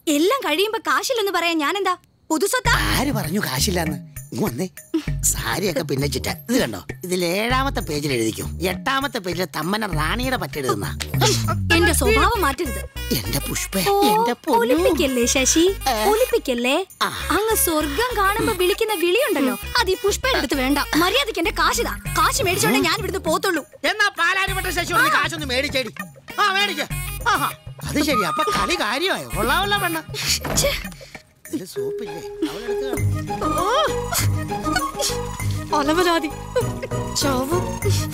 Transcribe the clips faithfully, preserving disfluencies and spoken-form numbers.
എല്ലാം കഴിയുമ്പോ കാശില്ലെന്ന് പറയാൻ ഞാനെന്താ പുതുസ്വത്താ? ആര് പറഞ്ഞു കാശില്ലാന്ന്? വന്നേ, സാരിയൊക്കെ പിന്നെ ചുറ്റ. ഇത് കണ്ടോ, ഇതിൽ ഏഴാമത്തെ പേജിൽ എഴുതിക്കും, എട്ടാമത്തെ പേജിൽ തമ്മന റാണിയുടെ പറ്റെഴുതുന്ന. എന്റെ സ്വഭാവം മാറ്റരുത് എന്റെ പുഷ്പ. ഒലിപ്പിക്കല്ലേ ശശി, ഒലിപ്പിക്കല്ലേ. അങ്ങ് സ്വർഗം കാണുമ്പോ വിളിക്കുന്ന വിളിയുണ്ടല്ലോ, അത് ഈ പുഷ്പയുടെ അടുത്ത് വേണ്ട. മര്യാദക്ക് എന്റെ കാശിതാ. കാശ് മേടിച്ചോണ്ടേ ഞാൻ ഇവിടുന്ന് പോത്തുള്ളൂ. എന്നാ പാലാരിപ്പെട്ട ശശി കാശൊന്ന് മേടിച്ചേടി. ആ മേടിക്ക. ആഹാ, അത് ശരി. അപ്പൊ കളി കാര്യമായോ? കൊള്ളാവല്ല പെണ്ണ. സോപ്പില്ലേ അലവലാതി ചാവും.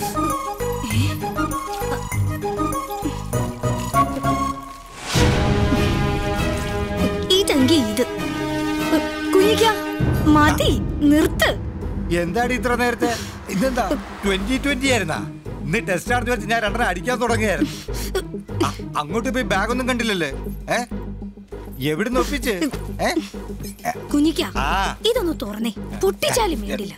ഇതെങ്കി ഇത് കുഞ്ഞിക്ക മതി, നിർത്ത്. എന്താണ് ഇത്ര നേരത്തെ? ഇതെന്താ ട്വന്റി ട്വന്റി ആയിരുന്നാ? ഇന്ന് ടെസ്റ്റ് ആണെന്ന് വെച്ച് ഞാൻ രണ്ടര അടിക്കാൻ തുടങ്ങിയായിരുന്നു. അങ്ങോട്ട് പോയി ബാഗൊന്നും കണ്ടില്ലല്ലേ? ഏ എവിടുന്ന് ഒപ്പിച്ച്? കുഞ്ഞിക്ക ഇതൊന്ന് തുറന്നേ, പൊട്ടിച്ചാലും വേണ്ടില്ല.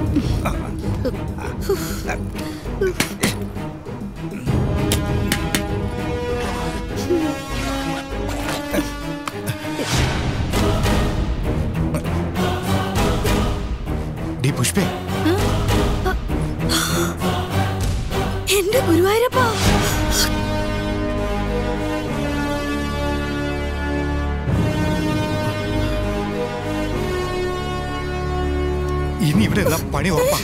പുഷ്പേ, എന്റെ ഗുരുവായൂരപ്പാ, ഇനി ഇവിടെ പണി ഉറപ്പാ.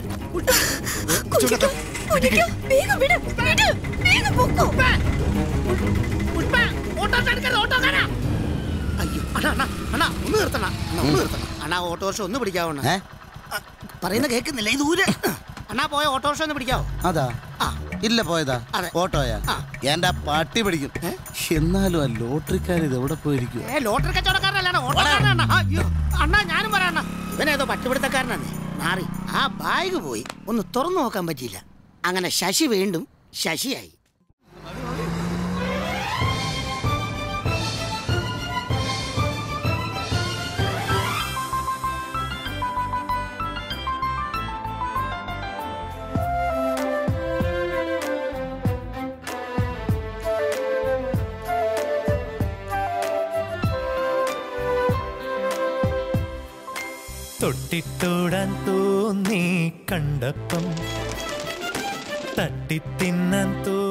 ഓട്ടോറിക്ഷ ഒന്ന് പിടിക്കാവോ? പറയുന്ന കേൾക്കുന്നില്ല. ഈ ദൂരെ അണ്ണാ പോയ ഓട്ടോറിക്ഷ ഒന്ന് പിടിക്കാവോ? അതാ ഇല്ല പോയതാ ഓട്ടോയാ? എന്റെ പട്ടി പിടിക്കും. എന്നാലും ആ ലോട്ടറിക്കാർ ഇത് എവിടെ പോയിരിക്കും? ലോട്ടറി കച്ചവടക്കാരനല്ലാണ്, ഓട്ടോക്കാരനാണ്. അണ്ണാ ഞാനും പറയാണ്ണ, ഇവനേതോ പട്ടിപിടുത്തക്കാരനാണ്. മാറി ആ ബാഗ് പോയി ഒന്ന് തുറന്നു നോക്കാൻ പറ്റിയില്ല. അങ്ങനെ ശശി വീണ്ടും ശശിയായി. തൊട്ടിത്തോടാൻ തോന്നി കണ്ടപ്പം തട്ടിത്തിന്നാൻ തോ